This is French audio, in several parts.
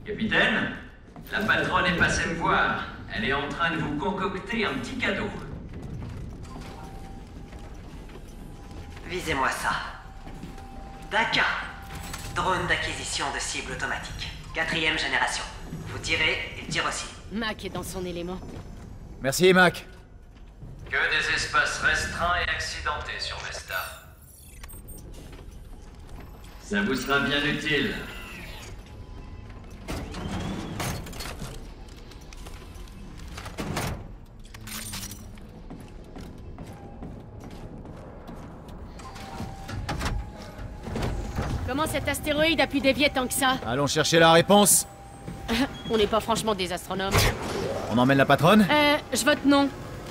Capitaine, la patronne est passée me voir. Elle est en train de vous concocter un petit cadeau. Visez-moi ça. Daka. Drone d'acquisition de cible automatique. 4e génération. Vous tirez, il tire aussi. Mac est dans son élément. Merci, Mac. Que des espaces restreints et accidentés sur Vesta. Ça vous sera bien utile. Comment cet astéroïde a pu dévier tant que ça? Allons chercher la réponse. On n'est pas franchement des astronomes. On emmène la patronne? Je vote non.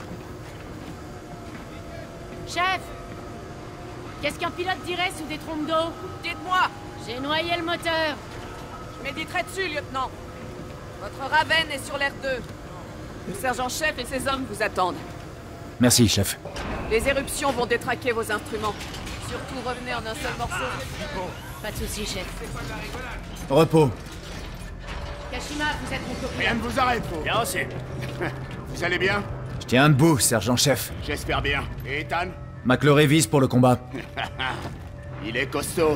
Chef! Qu'est-ce qu'un pilote dirait sous des trompes d'eau? Dites-moi! J'ai noyé le moteur. Je méditerai dessus, lieutenant. Votre Raven est sur l'air 2. Le sergent-chef et ses hommes vous attendent. Merci, chef. Les éruptions vont détraquer vos instruments. Surtout revenez en un seul morceau. Pas de soucis, chef. Repos. Kashima, vous êtes mon copain. Rien ne vous arrête, vous. Bien reçu. Vous allez bien? Je tiens debout, sergent-chef. J'espère bien. Et Ethan? Mac le révise pour le combat. Il est costaud.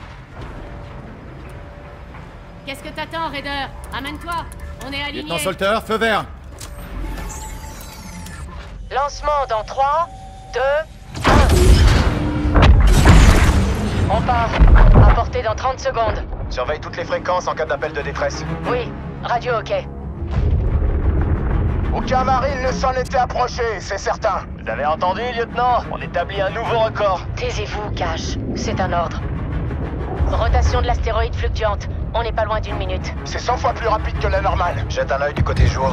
Qu'est-ce que t'attends, Raider? Amène-toi. On est alignés. Lieutenant Salter, feu vert. Lancement dans 3, 2, 1. On part. À portée dans 30 secondes. Surveille toutes les fréquences en cas d'appel de détresse. Oui, radio ok. Aucun marine ne s'en était approché, c'est certain. Vous avez entendu, lieutenant? On établit un nouveau record. Taisez-vous, Cash. C'est un ordre. Rotation de l'astéroïde fluctuante. On n'est pas loin d'1 minute. C'est 100 fois plus rapide que la normale. Jette un œil du côté jour.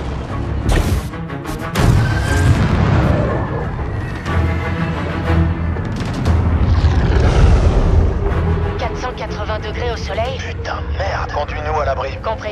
« 480 degrés au soleil. Putain, merde. Conduis-nous à l'abri. Compris.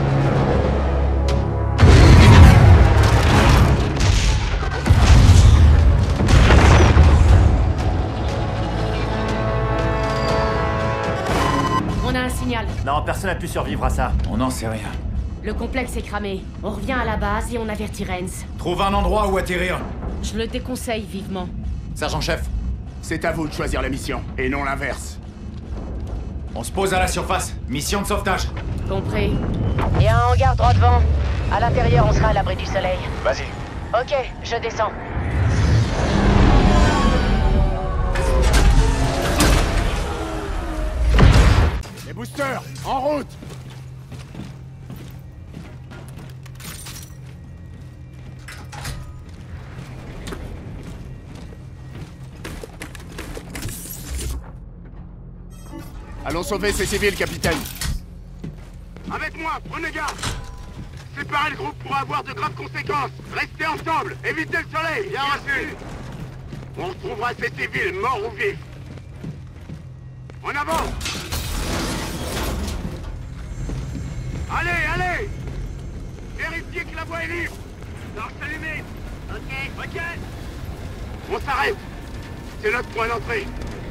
On a un signal. Non, personne n'a pu survivre à ça. On n'en sait rien. Le complexe est cramé. On revient à la base et on avertit Rennes. Trouve un endroit où atterrir. Je le déconseille vivement. Sergent-chef, C'est à vous de choisir la mission, et non l'inverse. on se pose à la surface. Mission de sauvetage. Compris. Et un hangar droit devant. À l'intérieur, on sera à l'abri du soleil. Vas-y. Ok, je descends. Les boosters, en route! Allons sauver ces civils, capitaine. Avec moi, prenez garde. Séparez le groupe pour avoir de graves conséquences. Restez ensemble, évitez le soleil. Bien reçu. On retrouvera ces civils, morts ou vifs. En avant. Allez, allez. Vérifiez que la voie est libre. Torche allumée. Ok. Ok. On s'arrête. C'est notre point d'entrée.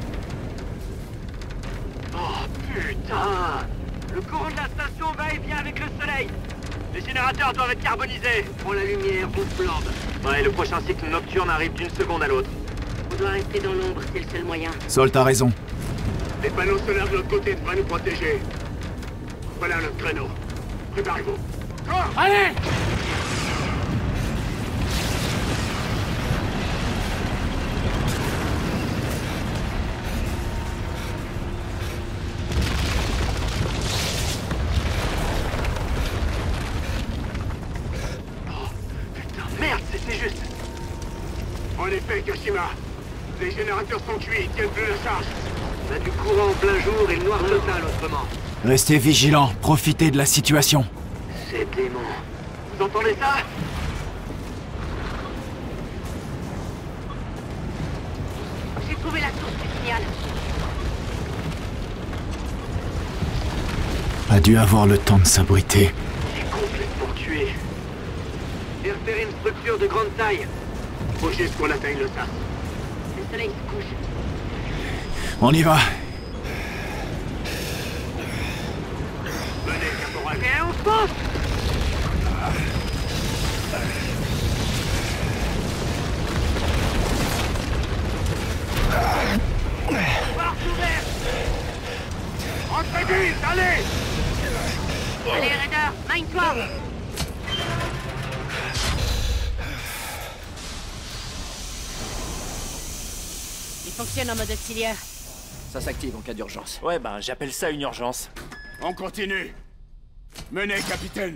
Oh putain! Le courant de la station va et vient avec le soleil! Les générateurs doivent être carbonisés! Prends la lumière, on flambe! Ouais, le prochain cycle nocturne arrive d'une seconde à l'autre. On doit rester dans l'ombre, c'est le seul moyen. Sol, t'as raison. Les panneaux solaires de l'autre côté devraient nous protéger. Voilà notre créneau. Préparez-vous. Allez! En effet, Kashima. Les générateurs sont cuits, ils tiennent plus la charge. On a du courant en plein jour et le noir total autrement. Restez vigilants, profitez de la situation. C'est dément. Vous entendez ça? J'ai trouvé la source du signal. A dû avoir le temps de s'abriter. C'est complètement tué. J'ai repéré une structure de grande taille. Faut juste qu'on atteigne le sas. Le soleil se couche. On y va. Venez, Capon. Fonce! Porte ouverte! Entrez vite, allez! Allez, Raider, mine-toi. Il fonctionne en mode auxiliaire. Ça s'active en cas d'urgence. Ouais, ben j'appelle ça une urgence. On continue. Menez, capitaine.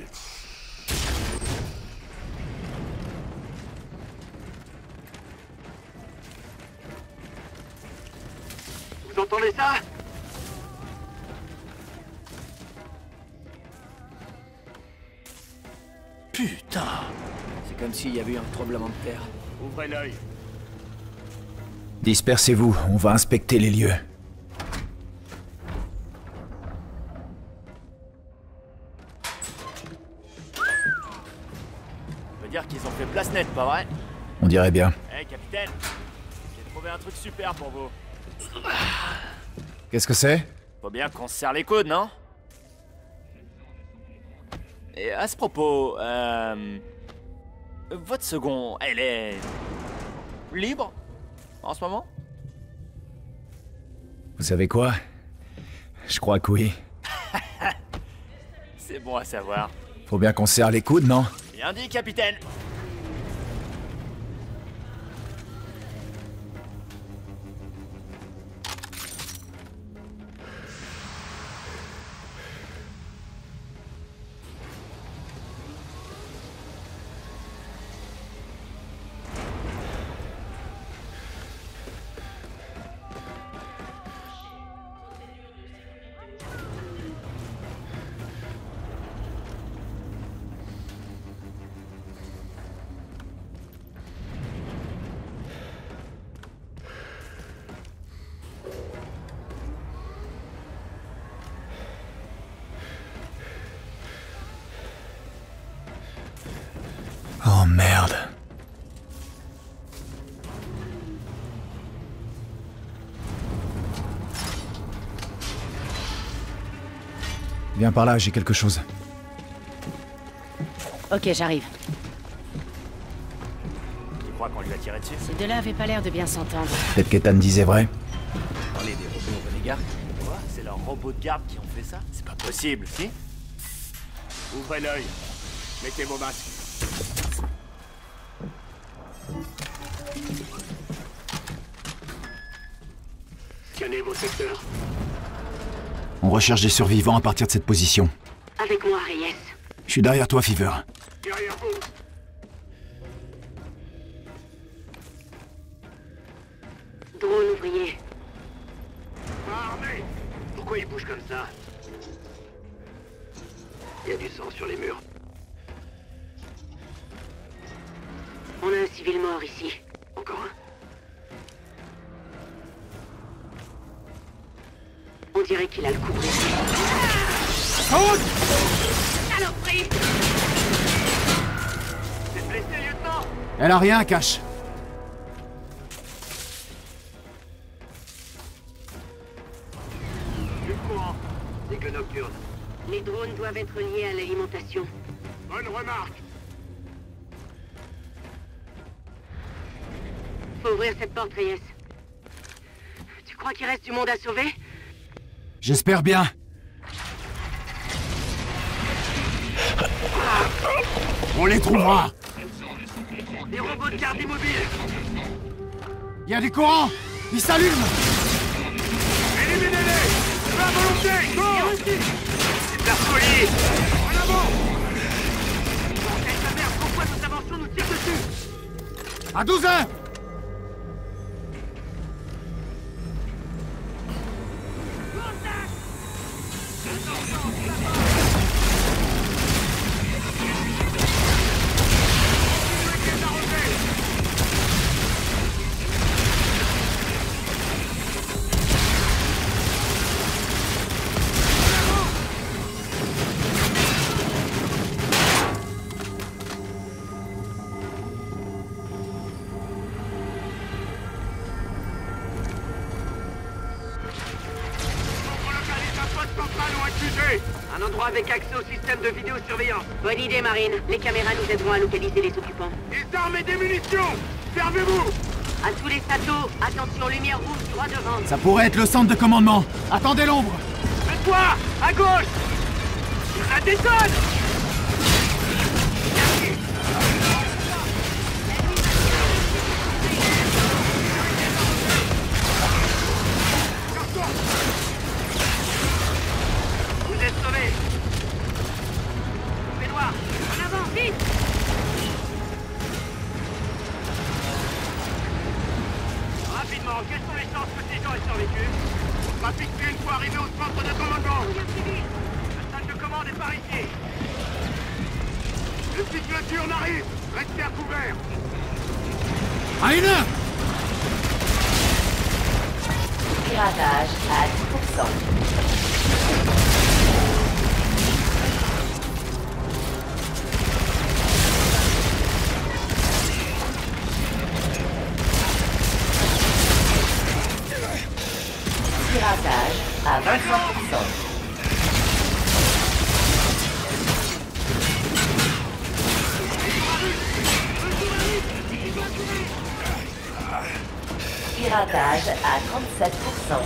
Vous entendez ça? Putain! C'est comme s'il y avait eu un tremblement de terre. Ouvrez l'œil. Dispersez-vous, on va inspecter les lieux. On peut dire qu'ils ont fait place nette, pas vrai? On dirait bien. Hey, capitaine, j'ai trouvé un truc super pour vous. Qu'est-ce que c'est? Faut bien qu'on se serre les coudes, non? Et à ce propos, votre second, elle est libre en ce moment? Vous savez quoi? Je crois que oui. C'est bon à savoir. Faut bien qu'on serre les coudes, non? Bien dit, capitaine. Oh merde. Viens par là, j'ai quelque chose. Ok, j'arrive. Tu crois qu'on lui a tiré dessus? Ces deux-là avaient pas l'air de bien s'entendre. Peut-être qu'Ethan disait vrai. Parler des robots renégats. Quoi? C'est leurs robots de garde qui ont fait ça? C'est pas possible, si? Ouvrez l'œil. Mettez vos masques. Scannez vos secteurs. On recherche des survivants à partir de cette position. Avec moi, Reyes. Je suis derrière toi, Fever. Derrière vous. Drone ouvrier. Pas armé. Pourquoi il bouge comme ça? Il y a du sang sur les murs. On a un civil mort ici. Encore un? On dirait qu'il a le coup brisé. Saloperie! C'est blessé, lieutenant? Elle a rien, Cash. Du courant. C'est que nocturne. Les drones doivent être liés à l'alimentation. Bonne remarque. Faut ouvrir cette porte, Reyes. Tu crois qu'il reste du monde à sauver? J'espère bien. On les trouvera. Des robots de garde immobiles. Il y a du courant. Ils s'allument. Éliminez-les. Feu à volonté. Go. Super solide. En avant. Bordel de merde, pourquoi nos inventions nous tirent dessus? À 12 heures. Central ou accusé. Un endroit avec accès au système de vidéosurveillance. Bonne idée, Marine. Les caméras nous aideront à localiser les occupants. Des armes et des munitions! Servez-vous! À tous les satos, attention, lumière rouge, droit devant. Ça pourrait être le centre de commandement. Attendez l'ombre. Et toi! À gauche! Ça détonne! Vous êtes sauvés. Fais noir. En avant, vite! Rapidement, quelles sont les chances que ces gens aient survécu? Trafic une fois arrivé au centre de commandement. La salle de commande est par ici. Le cycle turn arrive. Restez à couvert. Rainer! Piratage à 10%. Piratage à 25%. Piratage à 37%.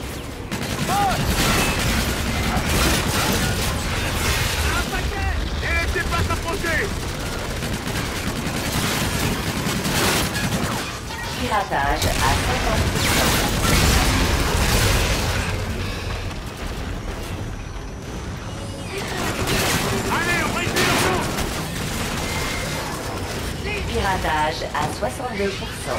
Et laissez pas s'approcher. Piratage à 50%. Allez, on réussit le coup. Piratage à 62%.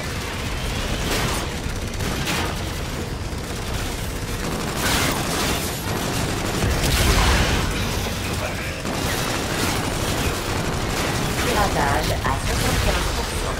Piratage à 75%.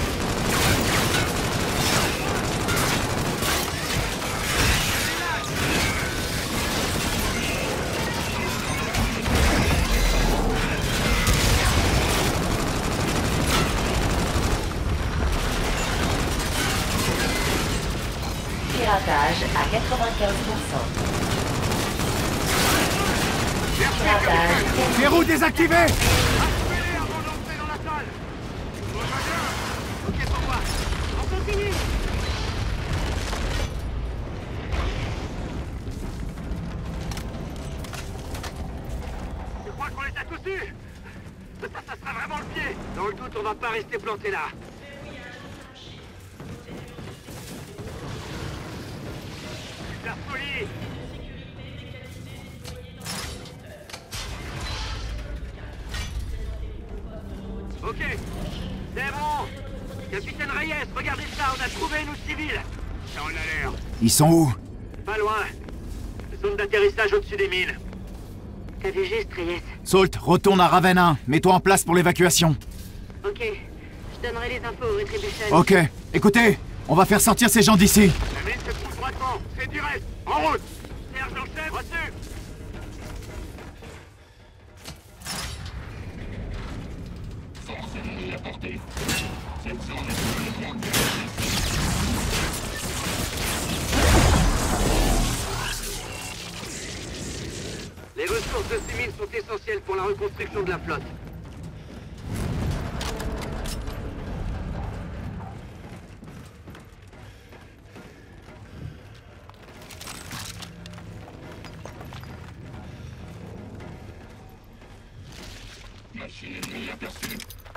Piratage à 95%. Piratage. Verrou désactivé! Activez-les avant d'entrer dans la salle. Ok pour moi. On continue. Je crois qu'on les a tous eus. Ça sera vraiment le pied. Dans le doute, on va pas rester planté là. La folie. Ok, c'est bon. Capitaine Reyes, regardez ça, on a trouvé nos civils. Ça en a l'air. Ils sont où? Pas loin. Zone d'atterrissage au-dessus des mines. T'as vu juste, Reyes? Salt, retourne à Raven 1. Mets-toi en place pour l'évacuation. Ok. Je donnerai les infos au Retribution. Ok. Écoutez, on va faire sortir ces gens d'ici. La mine se trouve droitement. C'est direct. En route. Sergent-chef, reçu. Les ressources de ces mines sont essentielles pour la reconstruction de la flotte. Machine ennemie aperçue.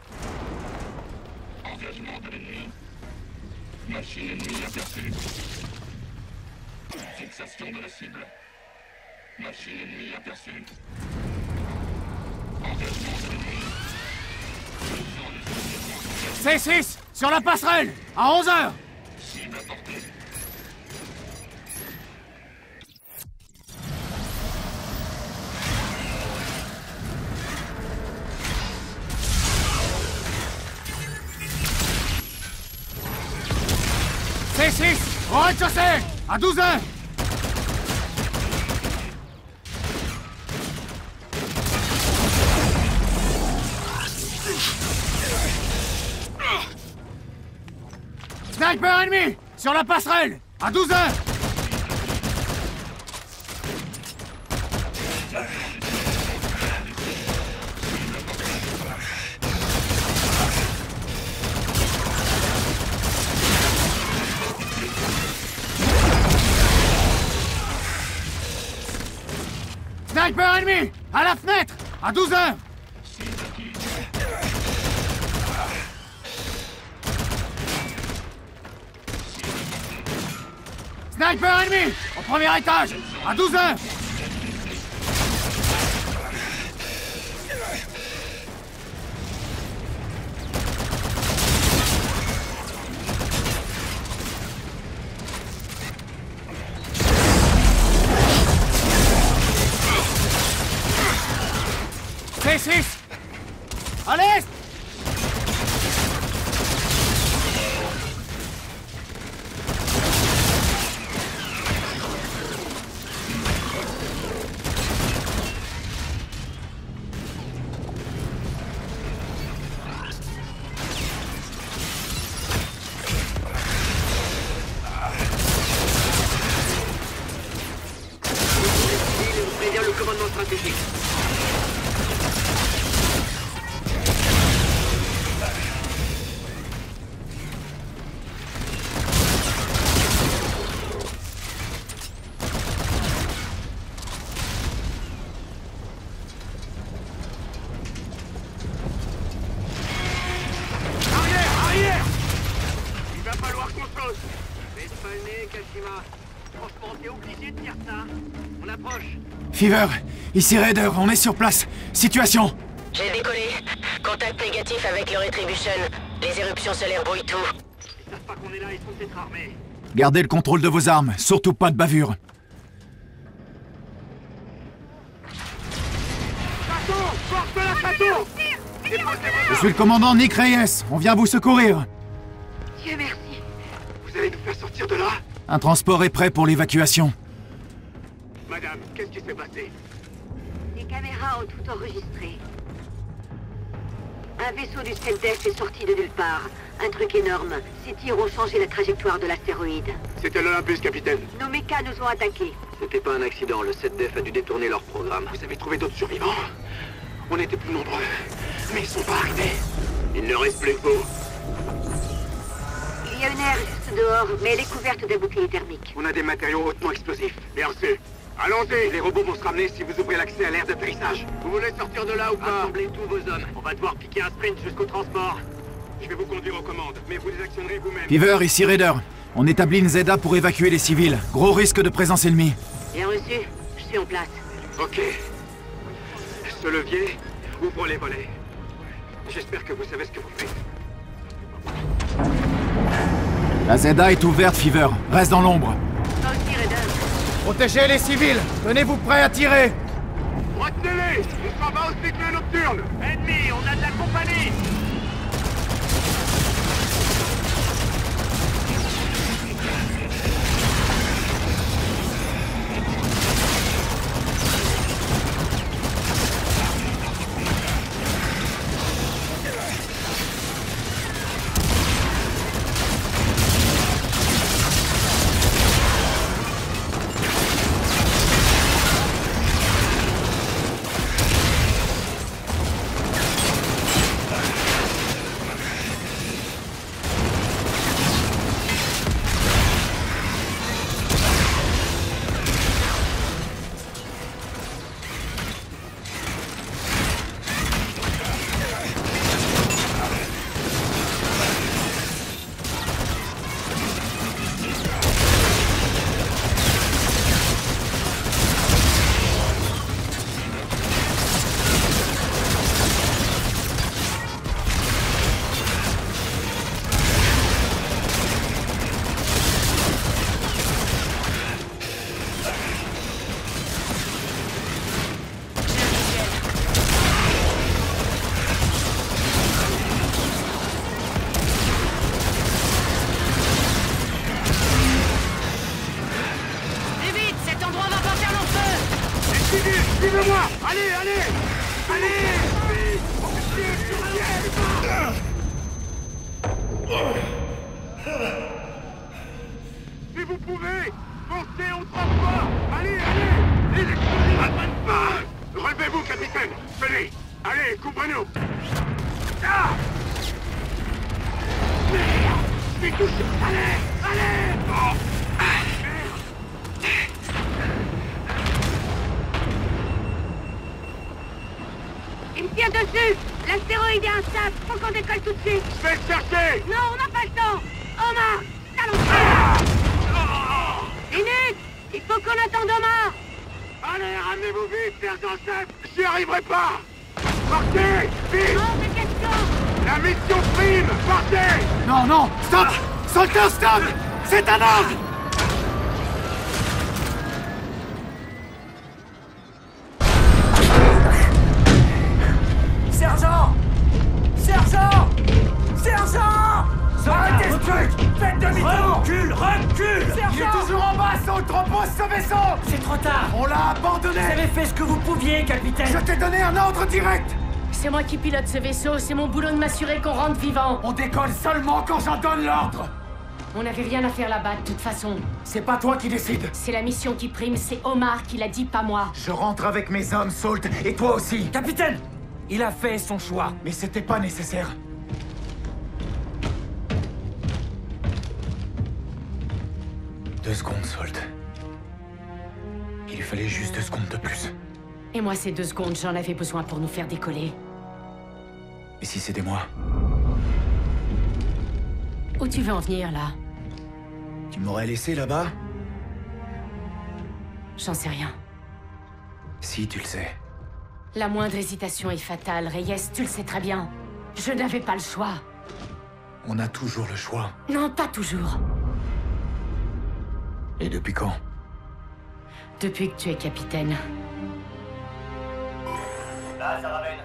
Engagement de l'ennemi. Machine ennemie aperçue. Fixation de la cible. Machine ennemie aperçue. Engagement de l'ennemi. C6 sur la passerelle à 11h. Cible à portée. C6 au rez-de-chaussée à 12h. Sniper ennemi sur la passerelle à 12h. Sniper ennemi! À la fenêtre! À 12h! Sniper ennemi! Au premier étage! À 12h! C6! À l'est! Je préviens le commandement stratégique. Fever, ici Raider, on est sur place. Situation? J'ai décollé. Contact négatif avec le Retribution. Les éruptions solaires brouillent tout. Ils savent pas qu'on est là, ils sont peut-être armés. Gardez le contrôle de vos armes, surtout pas de bavure. Je suis le commandant Nick Reyes, on vient vous secourir. Dieu merci. Vous allez nous faire sortir de là? Un transport est prêt pour l'évacuation. Madame, qu'est-ce qui s'est passé? Les caméras ont tout enregistré. Un vaisseau du SETDEF est sorti de nulle part. Un truc énorme. Ces tirs ont changé la trajectoire de l'astéroïde. C'était l'Olympus, capitaine. Nos mechas nous ont attaqués. C'était pas un accident, le SETDEF a dû détourner leur programme. Vous avez trouvé d'autres survivants? On était plus nombreux, mais ils sont pas arrivés. Il ne reste plus que vous. Il y a une aire juste dehors, mais elle est couverte d'un bouclier thermique. On a des matériaux hautement explosifs. Bien sûr. Allons-y. Les robots vont se ramener si vous ouvrez l'accès à l'aire d'atterrissage. Vous voulez sortir de là ou pas? Rassemblez tous vos hommes. On va devoir piquer un sprint jusqu'au transport. Je vais vous conduire aux commandes, mais vous les actionnerez vous-même. Fever, ici Raider. On établit une ZA pour évacuer les civils. Gros risque de présence ennemie. Bien reçu. Je suis en place. Ok. Ce levier ouvre les volets. J'espère que vous savez ce que vous faites. La ZA est ouverte, Fever. Reste dans l'ombre. Toi aussi, Raider. Protégez les civils. Tenez-vous prêts à tirer. Retenez-les. On s'en va au cycle nocturne. Ennemi, on a de la compagnie. Suivez-moi! Allez, allez! Allez! Si vous pouvez, foncez au transport! Allez, allez! Les explosifs n'attendent pas! Relevez-vous, capitaine! Venez! Allez, couvrez-nous! Ah! Merde! Je suis touché! Allez! Allez! Oh! Ah, merde! Il me tire dessus! L'astéroïde est instable! Faut qu'on décolle tout de suite! Je vais le chercher! Non, on n'a pas le temps! Omar! Saloperie! Minute! Il faut qu'on attende Omar! Allez, ramenez-vous vite, sergent-chef! J'y arriverai pas! Partez! Vite! Hors de question! La mission prime! Partez! Non, non! Stop! Soldat, stop! C'est un ordre! Sergent! Sergent! Sergent! Arrêtez ce truc! Faites demi-tour! Recule! Recule! Il est toujours en bas, sur le tropos, ce vaisseau! C'est trop tard! On l'a abandonné! Vous avez fait ce que vous pouviez, capitaine! Je t'ai donné un ordre direct! C'est moi qui pilote ce vaisseau, c'est mon boulot de m'assurer qu'on rentre vivant. On décolle seulement quand j'en donne l'ordre! On n'avait rien à faire là-bas, de toute façon. C'est pas toi qui décides! C'est la mission qui prime, c'est Omar qui l'a dit, pas moi. Je rentre avec mes hommes, Salt, et toi aussi! Capitaine! Il a fait son choix. Mais c'était pas nécessaire. Deux secondes, Salt. Il lui fallait juste 2 secondes de plus. Et moi, ces 2 secondes, j'en avais besoin pour nous faire décoller. Et si c'était moi? Où tu veux en venir, là? Tu m'aurais laissé là-bas? J'en sais rien. Si, tu le sais. La moindre hésitation est fatale, Reyes, tu le sais très bien. Je n'avais pas le choix. On a toujours le choix. Non, pas toujours. Et depuis quand? Depuis que tu es capitaine. Là, ça ramène.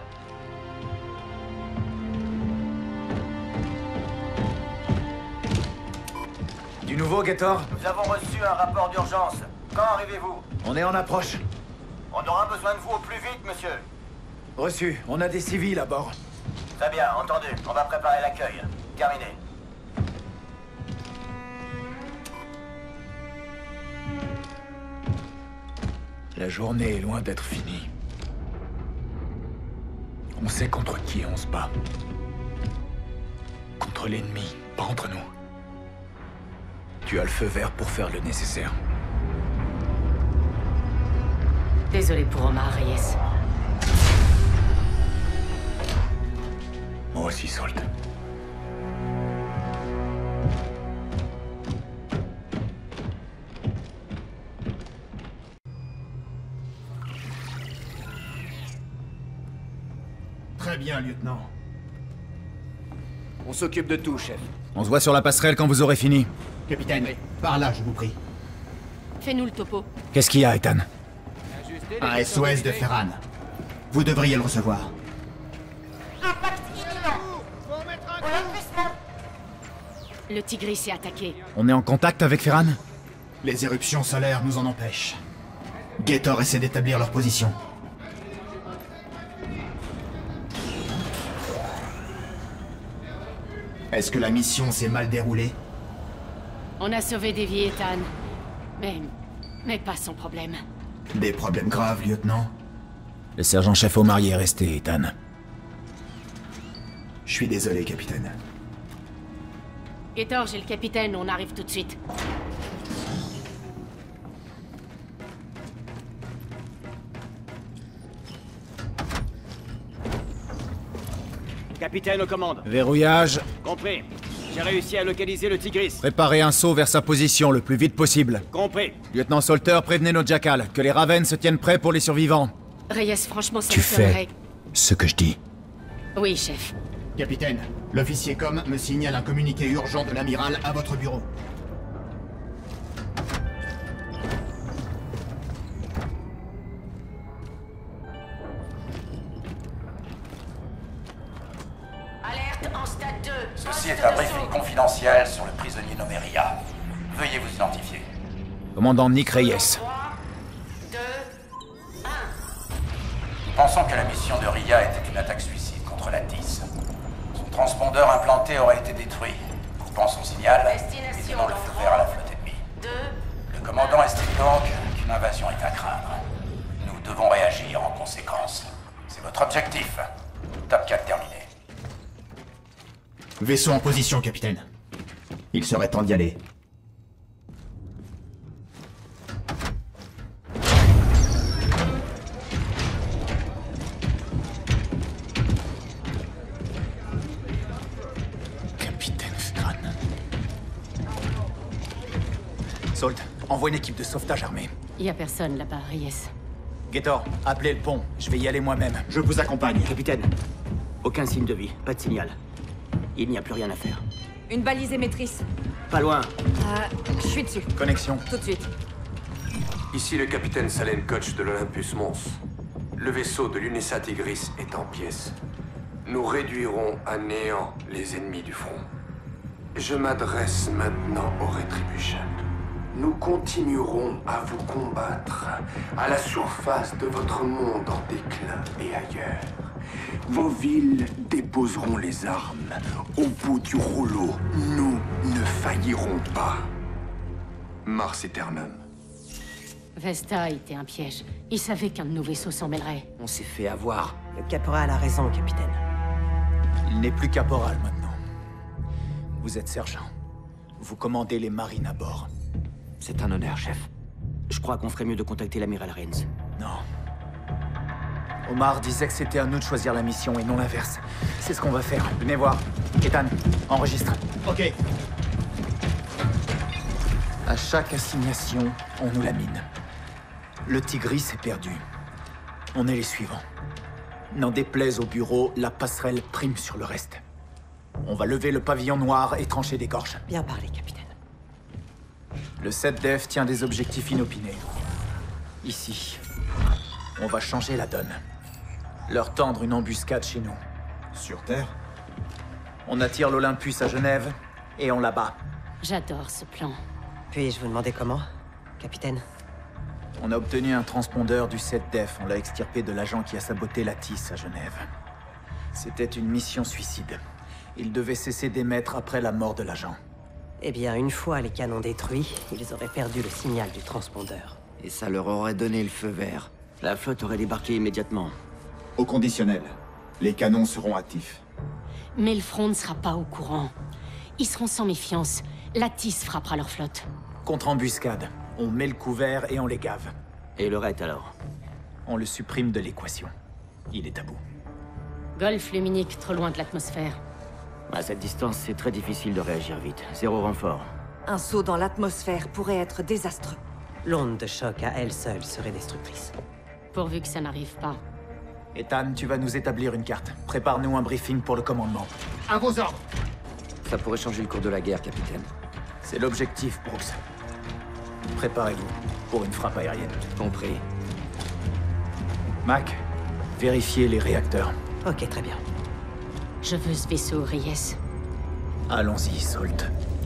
Du nouveau, Gator? Nous avons reçu un rapport d'urgence. Quand arrivez-vous? On est en approche. On aura besoin de vous au plus vite, monsieur. Reçu. On a des civils à bord. Très bien, entendu. On va préparer l'accueil. Terminé. La journée est loin d'être finie. On sait contre qui on se bat. Contre l'ennemi, pas entre nous. Tu as le feu vert pour faire le nécessaire. Désolé pour Omar, Reyes. Moi aussi, Salt. Très bien, lieutenant. On s'occupe de tout, chef. On se voit sur la passerelle quand vous aurez fini. Capitaine, par là, je vous prie. Fais-nous le topo. Qu'est-ce qu'il y a, Ethan? Un SOS de Ferran. Vous devriez le recevoir. Le Tigris est attaqué. On est en contact avec Ferran? Les éruptions solaires nous en empêchent. Gator essaie d'établir leur position. Est-ce que la mission s'est mal déroulée? On a sauvé des vies, Ethan. Mais pas sans problème. Des problèmes graves, lieutenant? Le sergent-chef Omar y est resté, Ethan. Je suis désolé, capitaine. Gator, j'ai le capitaine, on arrive tout de suite. Capitaine aux commandes. Verrouillage. Compris. J'ai réussi à localiser le Tigris. Préparez un saut vers sa position le plus vite possible. Compris. Lieutenant Salter, prévenez nos jackals, que les Ravens se tiennent prêts pour les survivants. Reyes, franchement, ça Tu me ferait... fais ce que je dis. Oui, chef. Capitaine, l'officier Com me signale un communiqué urgent de l'amiral à votre bureau. Alerte en stade 2. Ceci est un briefing confidentiel sur le prisonnier nommé Ria. Veuillez vous identifier. Commandant Nick Reyes. 3, 2, 1. Nous pensons que la mission de Ria était une attaque suicide contre la TIS. Son transpondeur implanté aurait été détruit, coupant son signal et donnant le feu vert à la flotte ennemie. Le commandant estime donc qu'une invasion est à craindre. Nous devons réagir en conséquence. C'est votre objectif. Top 4 terminé. Vaisseau en position, capitaine. Il serait temps d'y aller. Salt, envoie une équipe de sauvetage armée. Y a personne là-bas, Reyes. Gator, appelez le pont. Je vais y aller moi-même. Je vous accompagne. Capitaine, aucun signe de vie, pas de signal. Il n'y a plus rien à faire. Une balise émettrice. Pas loin. Je suis dessus. Connexion. Tout de suite. Ici le capitaine Salen Koch de l'Olympus Mons. Le vaisseau de l'UNESA Tigris est en pièces. Nous réduirons à néant les ennemis du front. Je m'adresse maintenant aux Retribution. Nous continuerons à vous combattre à la surface de votre monde en déclin et ailleurs. Vos villes déposeront les armes. Au bout du rouleau, nous ne faillirons pas. Mars Eternum. Vesta était un piège. Il savait qu'un de nos vaisseaux s'en mêlerait. On s'est fait avoir. Le caporal a raison, capitaine. Il n'est plus caporal maintenant. Vous êtes sergent. Vous commandez les marines à bord. C'est un honneur, chef. Je crois qu'on ferait mieux de contacter l'amiral Rains. Non. Omar disait que c'était à nous de choisir la mission et non l'inverse. C'est ce qu'on va faire. Venez voir. Ethan, enregistre. Ok. À chaque assignation, on nous la mine. Le Tigris est perdu. On est les suivants. N'en déplaise au bureau, la passerelle prime sur le reste. On va lever le pavillon noir et trancher des gorges. Bien parlé, capitaine. Le 7-Def tient des objectifs inopinés. Ici, on va changer la donne. Leur tendre une embuscade chez nous. Sur Terre? On attire l'Olympus à Genève et on la bat. J'adore ce plan. Puis-je vous demander comment, capitaine? On a obtenu un transpondeur du 7-Def. On l'a extirpé de l'agent qui a saboté la TIS à Genève. C'était une mission suicide. Il devait cesser d'émettre après la mort de l'agent. Eh bien, une fois les canons détruits, ils auraient perdu le signal du transpondeur. Et ça leur aurait donné le feu vert. La flotte aurait débarqué immédiatement. Au conditionnel. Les canons seront actifs. Mais le front ne sera pas au courant. Ils seront sans méfiance. La TIS frappera leur flotte. Contre-embuscade. On met le couvert et on les gave. Et le raid alors? On le supprime de l'équation. Il est à bout. Golfe luminique, trop loin de l'atmosphère. À cette distance, c'est très difficile de réagir vite. Zéro renfort. Un saut dans l'atmosphère pourrait être désastreux. L'onde de choc à elle seule serait destructrice. Pourvu que ça n'arrive pas. Ethan, tu vas nous établir une carte. Prépare-nous un briefing pour le commandement. À vos ordres. Ça pourrait changer le cours de la guerre, capitaine. C'est l'objectif, Brooks. Préparez-vous pour une frappe aérienne. Compris. Mac, vérifiez les réacteurs. Ok, très bien. Je veux ce vaisseau, Reyes. Allons-y, Salt.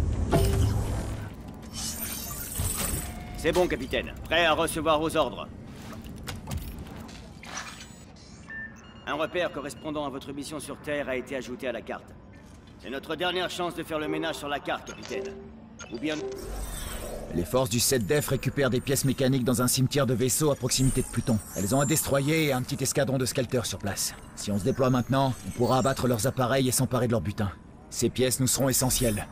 C'est bon, capitaine. Prêt à recevoir vos ordres. Un repère correspondant à votre mission sur Terre a été ajouté à la carte. C'est notre dernière chance de faire le ménage sur la carte, capitaine. Ou bien... Les forces du 7-Def récupèrent des pièces mécaniques dans un cimetière de vaisseaux à proximité de Pluton. Elles ont un destroyer et un petit escadron de skelters sur place. Si on se déploie maintenant, on pourra abattre leurs appareils et s'emparer de leur butin. Ces pièces nous seront essentielles.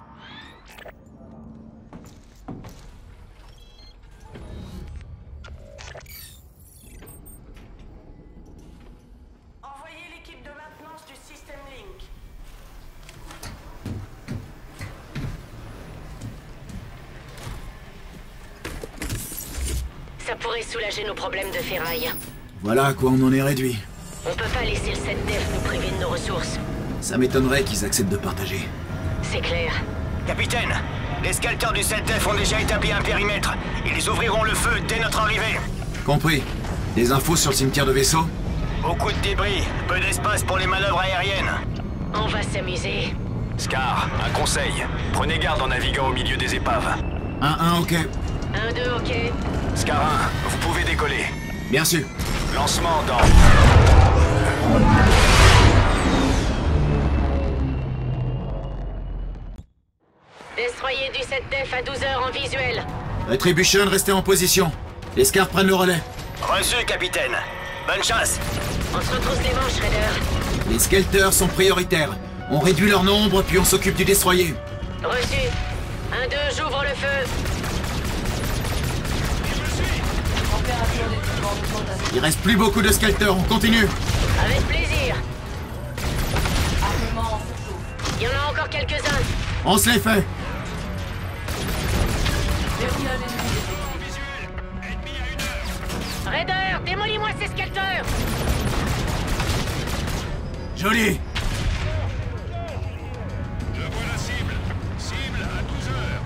Envoyez l'équipe de maintenance du système Link. Ça pourrait soulager nos problèmes de ferraille. Voilà à quoi on en est réduit. On peut pas laisser le 7-Def nous priver de nos ressources. Ça m'étonnerait qu'ils acceptent de partager. C'est clair. Capitaine, les skelters du 7-Def ont déjà établi un périmètre. Ils ouvriront le feu dès notre arrivée. Compris. Des infos sur le cimetière de vaisseaux? Beaucoup de débris, peu d'espace pour les manœuvres aériennes. On va s'amuser. Scar, un conseil. Prenez garde en naviguant au milieu des épaves. 1-1, ok. 1-2, ok. Scar 1, vous pouvez décoller. Bien sûr. Lancement dans... Destroyer du 7-Def à 12h en visuel. Retribution, restez en position. Les Scars prennent le relais. Reçu, capitaine. Bonne chasse. On se retrousse les manches, Shredder. Les Skelters sont prioritaires. On réduit leur nombre, puis on s'occupe du destroyer. Reçu. 1-2, j'ouvre le feu. Il reste plus beaucoup de Skelters, on continue. Avec plaisir. Il y en a encore quelques-uns. On se les fait. Raider, démolis-moi ces skelters! Joli! Je vois la cible. Cible à 12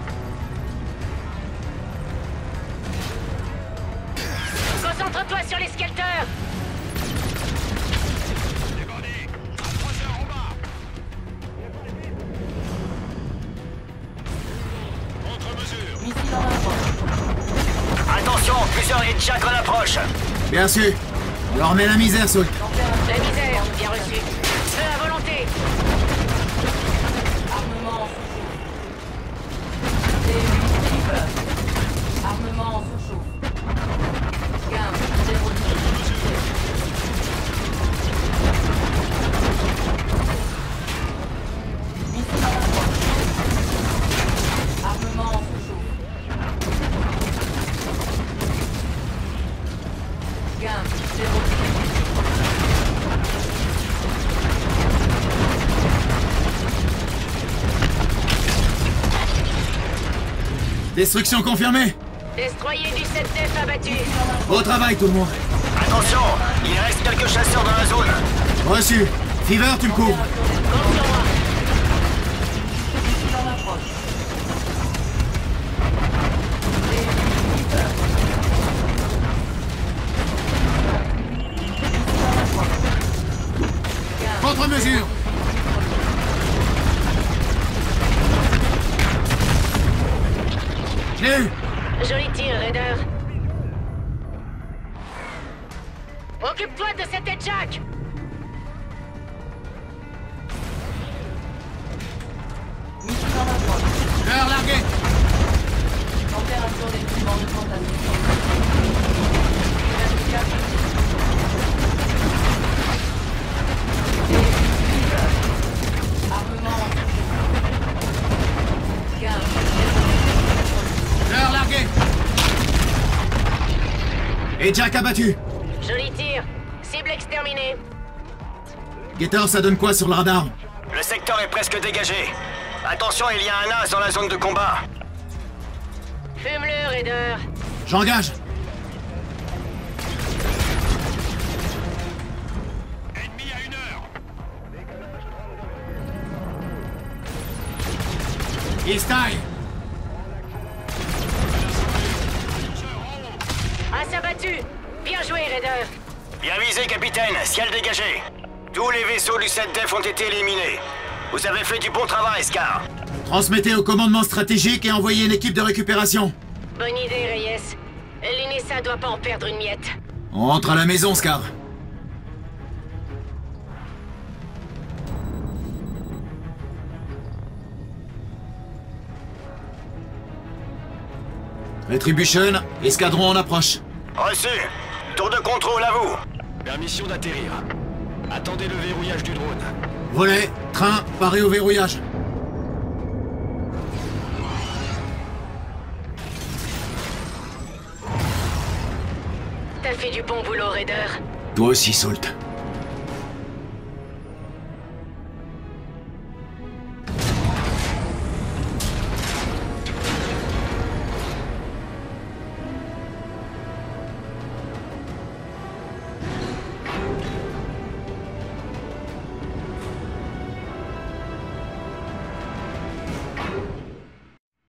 heures. Concentre-toi sur les skelters! Débordé. À 3 heures en bas. Contre-mesure. Attention, plusieurs Hitchak en approche. Bien sûr. On leur met la misère, Saul. La misère, bien reçu. Feu à volonté. Armement Armement sous-chauffe. Gain, 0. Missile à l'approche. Armement sous-chauffe. Gain, 0. Destruction confirmée. Destroyer du 7F abattu. Au travail, tout le monde. Attention, il reste quelques chasseurs dans la zone. Reçu. Fever, tu me couvres. Contre-mesure. Je l'ai eu. Joli tir, Raider. Occupe-toi de cet Hitchak. L'heure larguée. Température d'équipement de contamination. Armement. L'heure larguée. Et Jack abattu. Joli tir. Cible exterminée. Gator, ça donne quoi sur le radar? Le secteur est presque dégagé. Attention, il y a un as dans la zone de combat. Fume-le, Raider. J'engage. Ennemi à 1 heure. East Eye. As abattu. Bien joué, Raider. Bien visé, capitaine. Ciel dégagé. Tous les vaisseaux du 7Def ont été éliminés. Vous avez fait du bon travail, Scar. Transmettez au commandement stratégique et envoyez une équipe de récupération. Bonne idée, Reyes. L'UNESA doit pas en perdre une miette. On rentre à la maison, Scar. Retribution, escadron en approche. Reçu. Tour de contrôle à vous. Permission d'atterrir. Attendez le verrouillage du drone. Volet, train, paré au verrouillage. T'as fait du bon boulot, Raider. Toi aussi, Salt.